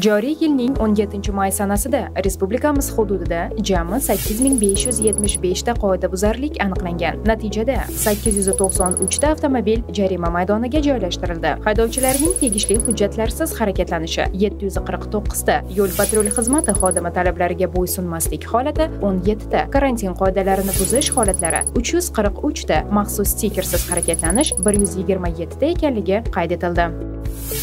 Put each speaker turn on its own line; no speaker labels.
Joriy yilning 17-may sanasida respublikamiz hududida jami 8575 ta qoidabuzarlik aniqlangan. Natijada 893 ta avtomobil jarima maydoniga joylashtirildi. Haydovchilarning tegishli hujjatlarsiz harakatlanishi 749 ta, yo'l-patrul xizmati xodimi talablariga bo'ysunmaslik holati 17 ta, karantin qoidalarini buzish holatlari 343 ta, maxsus stikersiz harakatlanish 127 ta ekanligi qayd etildi.